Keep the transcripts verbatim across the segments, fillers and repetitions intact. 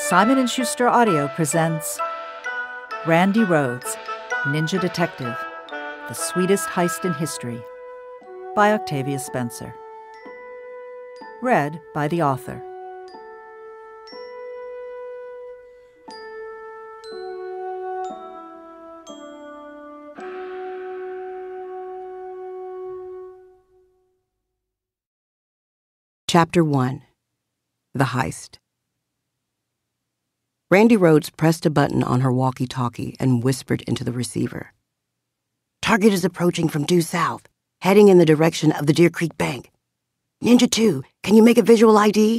Simon and Schuster Audio presents Randi Rhodes, Ninja Detective, The Sweetest Heist in History, by Octavia Spencer. Read by the author. Chapter one. The Heist. Randi Rhodes pressed a button on her walkie-talkie and whispered into the receiver. "Target is approaching from due south, heading in the direction of the Deer Creek Bank. Ninja two, can you make a visual I D?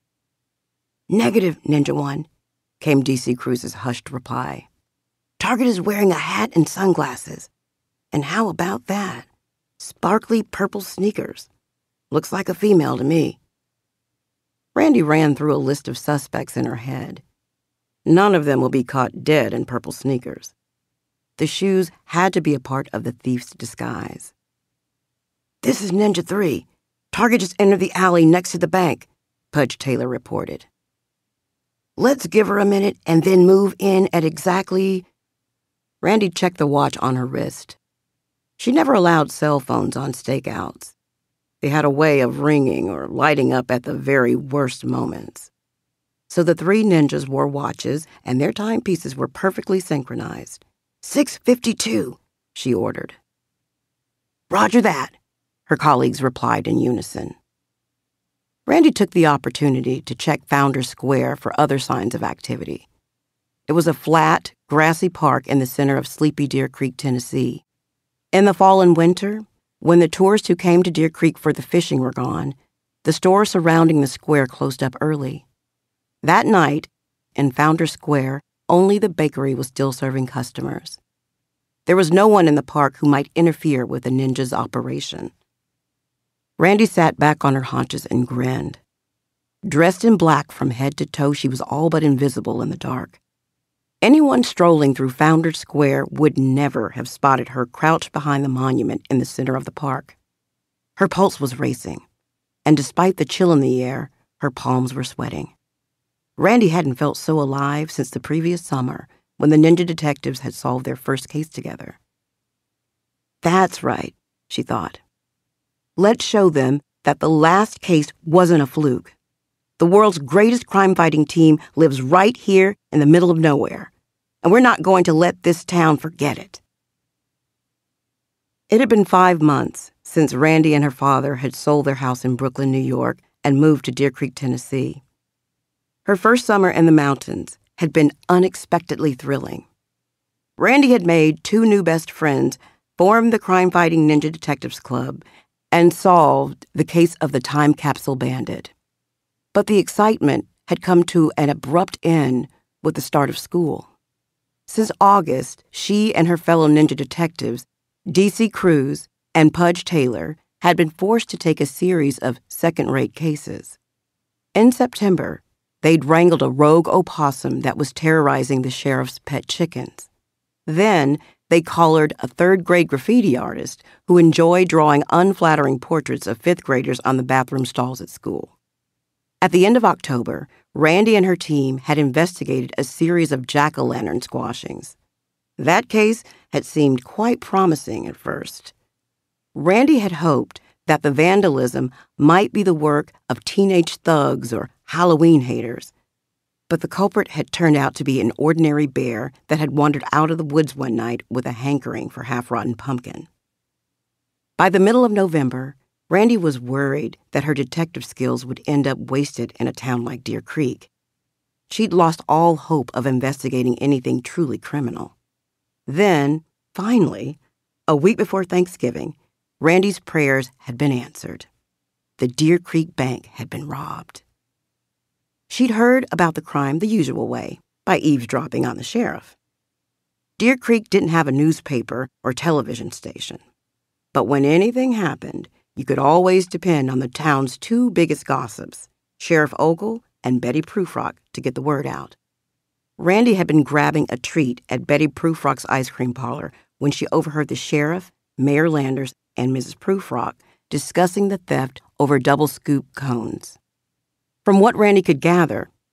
"Negative, Ninja one, came D C Cruz's hushed reply. "Target is wearing a hat and sunglasses. And how about that? Sparkly purple sneakers. Looks like a female to me." Randi ran through a list of suspects in her head. None of them will be caught dead in purple sneakers. The shoes had to be a part of the thief's disguise. "This is Ninja three. Target just entered the alley next to the bank," Pudge Taylor reported. "Let's give her a minute and then move in at exactly..." Randi checked the watch on her wrist. She never allowed cell phones on stakeouts. They had a way of ringing or lighting up at the very worst moments. So the three ninjas wore watches, and their timepieces were perfectly synchronized. six fifty-two, she ordered. "Roger that," her colleagues replied in unison. Randi took the opportunity to check Founders Square for other signs of activity. It was a flat, grassy park in the center of sleepy Deer Creek, Tennessee. In the fall and winter, when the tourists who came to Deer Creek for the fishing were gone, the stores surrounding the square closed up early. That night, in Founders Square, only the bakery was still serving customers. There was no one in the park who might interfere with the ninjas' operation. Randi sat back on her haunches and grinned. Dressed in black from head to toe, she was all but invisible in the dark. Anyone strolling through Founders Square would never have spotted her crouched behind the monument in the center of the park. Her pulse was racing, and despite the chill in the air, her palms were sweating. Randi hadn't felt so alive since the previous summer when the ninja detectives had solved their first case together. "That's right," she thought. "Let's show them that the last case wasn't a fluke. The world's greatest crime-fighting team lives right here in the middle of nowhere, and we're not going to let this town forget it." It had been five months since Randi and her father had sold their house in Brooklyn, New York, and moved to Deer Creek, Tennessee. Her first summer in the mountains had been unexpectedly thrilling. Randi had made two new best friends, formed the crime-fighting Ninja Detectives Club, and solved the case of the Time-Capsule Bandit. But the excitement had come to an abrupt end with the start of school. Since August, she and her fellow ninja detectives, D C Cruz and Pudge Taylor, had been forced to take a series of second-rate cases. In September, they'd wrangled a rogue opossum that was terrorizing the sheriff's pet chickens. Then, they collared a third-grade graffiti artist who enjoyed drawing unflattering portraits of fifth graders on the bathroom stalls at school. At the end of October, Randi and her team had investigated a series of jack-o'-lantern squashings. That case had seemed quite promising at first. Randi had hoped that the vandalism might be the work of teenage thugs or Halloween haters, but the culprit had turned out to be an ordinary bear that had wandered out of the woods one night with a hankering for half-rotten pumpkin. By the middle of November, Randi was worried that her detective skills would end up wasted in a town like Deer Creek. She'd lost all hope of investigating anything truly criminal. Then, finally, a week before Thanksgiving, Randi's prayers had been answered. The Deer Creek Bank had been robbed. She'd heard about the crime the usual way, by eavesdropping on the sheriff. Deer Creek didn't have a newspaper or television station. But when anything happened, you could always depend on the town's two biggest gossips, Sheriff Ogle and Betty Prufrock, to get the word out. Randi had been grabbing a treat at Betty Prufrock's ice cream parlor when she overheard the sheriff, Mayor Landers, and Missus Prufrock discussing the theft over double-scoop cones. From what Randi could gather,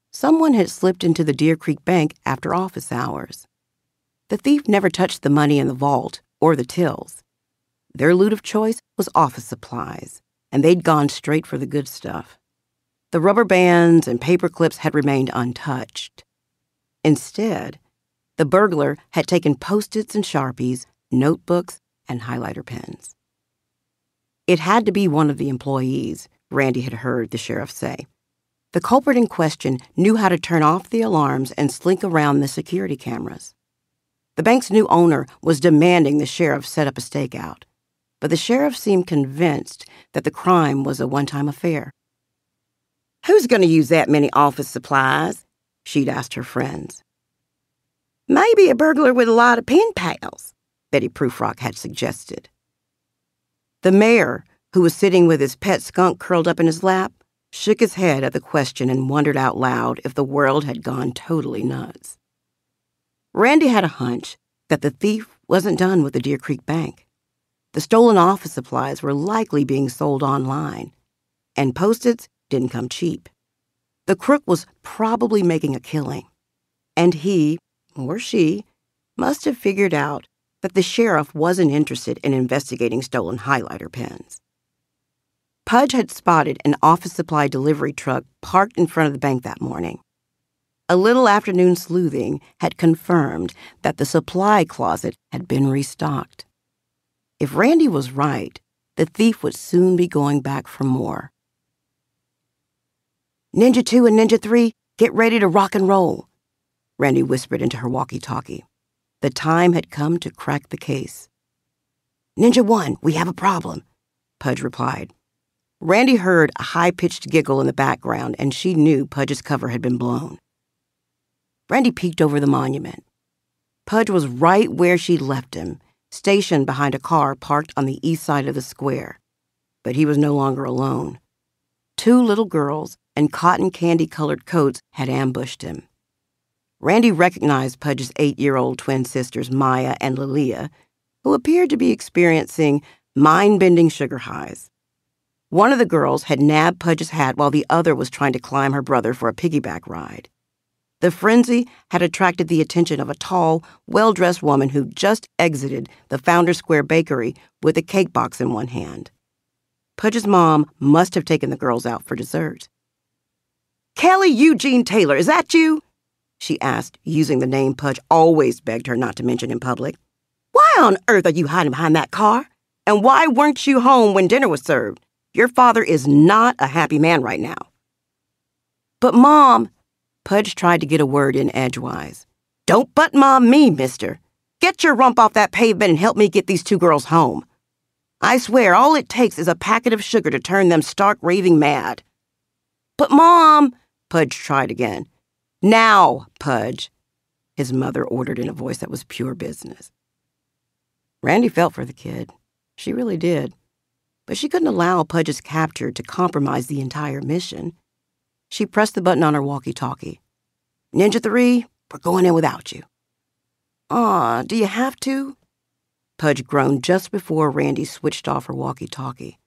Someone had slipped into the Deer Creek Bank after office hours. The thief never touched the money in the vault or the tills. Their loot of choice was office supplies, and they'd gone straight for the good stuff. The rubber bands and paper clips had remained untouched. Instead, the burglar had taken Post-its and Sharpies, notebooks, and highlighter pens. It had to be one of the employees, Randi had heard the sheriff say. The culprit in question knew how to turn off the alarms and slink around the security cameras. The bank's new owner was demanding the sheriff set up a stakeout, but the sheriff seemed convinced that the crime was a one-time affair. "Who's going to use that many office supplies?" she'd asked her friends. "Maybe a burglar with a lot of pen pals," Betty Prufrock had suggested. The mayor, who was sitting with his pet skunk curled up in his lap, shook his head at the question and wondered out loud if the world had gone totally nuts. Randi had a hunch that the thief wasn't done with the Deer Creek Bank. The stolen office supplies were likely being sold online, and Post-its didn't come cheap. The crook was probably making a killing, and he, or she, must have figured out that the sheriff wasn't interested in investigating stolen highlighter pens. Pudge had spotted an office supply delivery truck parked in front of the bank that morning. A little afternoon sleuthing had confirmed that the supply closet had been restocked. If Randi was right, the thief would soon be going back for more. "Ninja two and Ninja three, get ready to rock and roll," Randi whispered into her walkie-talkie. The time had come to crack the case. "Ninja one, we have a problem," Pudge replied. Randi heard a high-pitched giggle in the background, and she knew Pudge's cover had been blown. Randi peeked over the monument. Pudge was right where she'd left him, stationed behind a car parked on the east side of the square. But he was no longer alone. Two little girls in cotton candy-colored coats had ambushed him. Randi recognized Pudge's eight-year-old twin sisters, Maya and Lilia, who appeared to be experiencing mind-bending sugar highs. One of the girls had nabbed Pudge's hat while the other was trying to climb her brother for a piggyback ride. The frenzy had attracted the attention of a tall, well-dressed woman who just exited the Founders Square bakery with a cake box in one hand. Pudge's mom must have taken the girls out for dessert. "Kelly Eugene Taylor, is that you?" she asked, using the name Pudge always begged her not to mention in public. "Why on earth are you hiding behind that car? And why weren't you home when dinner was served? Your father is not a happy man right now." "But, Mom," Pudge tried to get a word in edgewise. "Don't but Mom me, mister. Get your rump off that pavement and help me get these two girls home. I swear all it takes is a packet of sugar to turn them stark raving mad." "But, Mom," Pudge tried again. "Now, Pudge," his mother ordered in a voice that was pure business. Randi felt for the kid. She really did. But she couldn't allow Pudge's capture to compromise the entire mission. She pressed the button on her walkie-talkie. "Ninja three, we're going in without you." "Aw, do you have to?" Pudge groaned just before Randi switched off her walkie-talkie.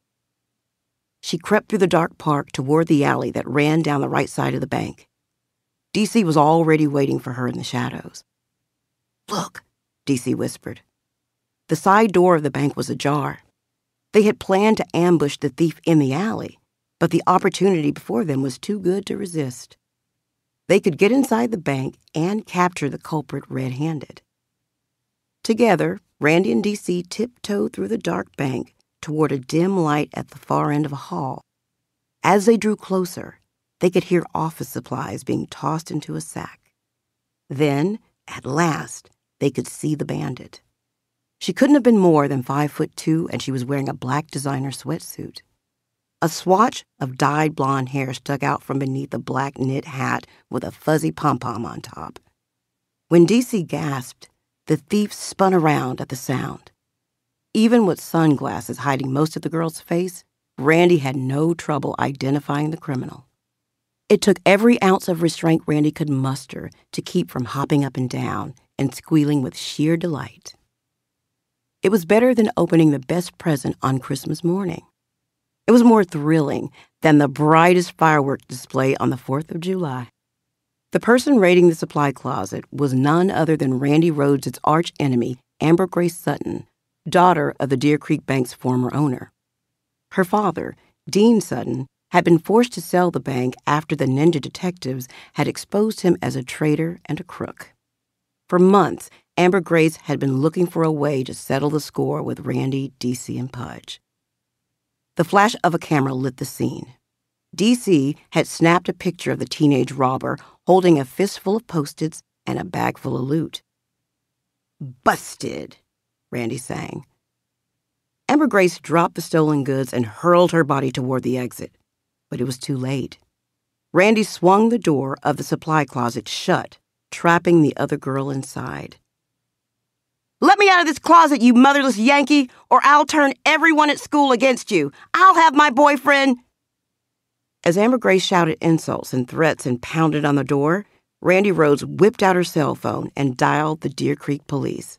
She crept through the dark park toward the alley that ran down the right side of the bank. D C was already waiting for her in the shadows. "Look," D C whispered. The side door of the bank was ajar. They had planned to ambush the thief in the alley, but the opportunity before them was too good to resist. They could get inside the bank and capture the culprit red-handed. Together, Randi and D C tiptoed through the dark bank toward a dim light at the far end of a hall. As they drew closer, they could hear office supplies being tossed into a sack. Then, at last, they could see the bandit. She couldn't have been more than five foot two, and she was wearing a black designer sweatsuit. A swatch of dyed blonde hair stuck out from beneath a black knit hat with a fuzzy pom-pom on top. When D C gasped, the thief spun around at the sound. Even with sunglasses hiding most of the girl's face, Randi had no trouble identifying the criminal. It took every ounce of restraint Randi could muster to keep from hopping up and down and squealing with sheer delight. It was better than opening the best present on Christmas morning. It was more thrilling than the brightest fireworks display on the fourth of July. The person raiding the supply closet was none other than Randi Rhodes' arch-enemy, Amber Grace Sutton, daughter of the Deer Creek Bank's former owner. Her father, Dean Sutton, had been forced to sell the bank after the ninja detectives had exposed him as a traitor and a crook. For months, Amber Grace had been looking for a way to settle the score with Randi, D C, and Pudge. The flash of a camera lit the scene. D C had snapped a picture of the teenage robber holding a fistful of Post-its and a bag full of loot. "Busted," Randi sang. Amber Grace dropped the stolen goods and hurled her body toward the exit, but it was too late. Randi swung the door of the supply closet shut, trapping the other girl inside. "Let me out of this closet, you motherless Yankee, or I'll turn everyone at school against you. I'll have my boyfriend." As Amber Grace shouted insults and threats and pounded on the door, Randi Rhodes whipped out her cell phone and dialed the Deer Creek police.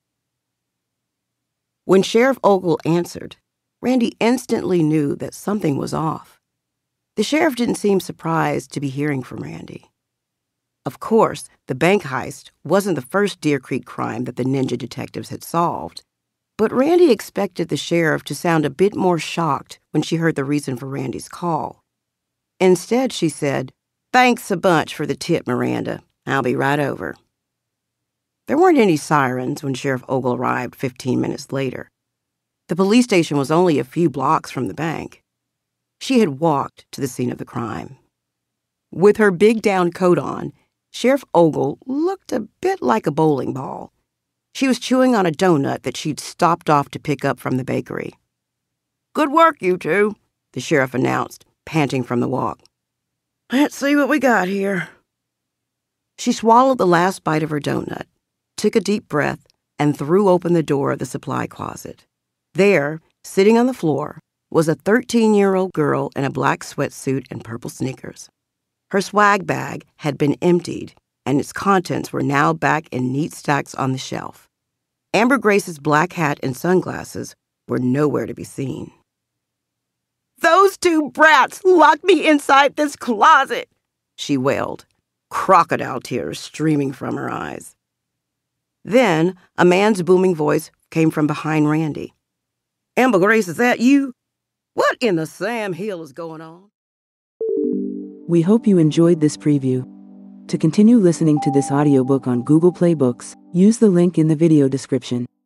When Sheriff Ogle answered, Randi instantly knew that something was off. The sheriff didn't seem surprised to be hearing from Randi. Of course, the bank heist wasn't the first Deer Creek crime that the ninja detectives had solved, but Randi expected the sheriff to sound a bit more shocked when she heard the reason for Randi's call. Instead, she said, "Thanks a bunch for the tip, Miranda. I'll be right over." There weren't any sirens when Sheriff Ogle arrived fifteen minutes later. The police station was only a few blocks from the bank. She had walked to the scene of the crime. With her big down coat on, Sheriff Ogle looked a bit like a bowling ball. She was chewing on a donut that she'd stopped off to pick up from the bakery. "Good work, you two," the sheriff announced, panting from the walk. "Let's see what we got here." She swallowed the last bite of her donut, took a deep breath, and threw open the door of the supply closet. There, sitting on the floor, was a thirteen-year-old girl in a black sweatsuit and purple sneakers. Her swag bag had been emptied, and its contents were now back in neat stacks on the shelf. Amber Grace's black hat and sunglasses were nowhere to be seen. "Those two brats locked me inside this closet," she wailed, crocodile tears streaming from her eyes. Then a man's booming voice came from behind Randi. "Amber Grace, is that you? What in the Sam Hill is going on?" We hope you enjoyed this preview. To continue listening to this audiobook on Google Play Books, use the link in the video description.